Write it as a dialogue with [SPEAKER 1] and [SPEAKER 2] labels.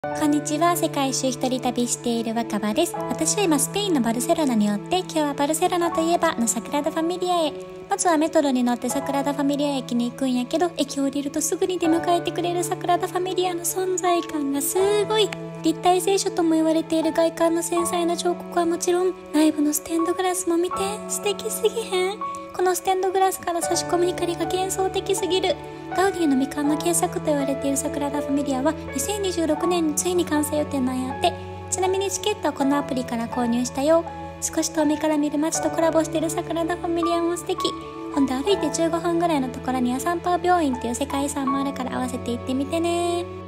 [SPEAKER 1] こんにちは。世界一周一人旅している若葉です。私は今スペインのバルセロナにおって、今日はバルセロナといえばのサグラダ・ファミリアへ。まずはメトロに乗ってサグラダ・ファミリア駅に行くんやけど、駅を降りるとすぐに出迎えてくれるサグラダ・ファミリアの存在感がすごい。立体聖書とも言われている外観の繊細な彫刻はもちろん、内部のステンドグラスも見て、素敵すぎへん？このステンドグラスから差し込む光が幻想的すぎる。ガウディの未完の傑作と言われているサグラダ・ファミリアは2026年についに完成予定なんやって。ちなみにチケットはこのアプリから購入したよ。少し遠目から見る街とコラボしているサグラダ・ファミリアも素敵。ほんで歩いて15分ぐらいのところにはサンパウ病院っていう世界遺産もあるから合わせて行ってみてね。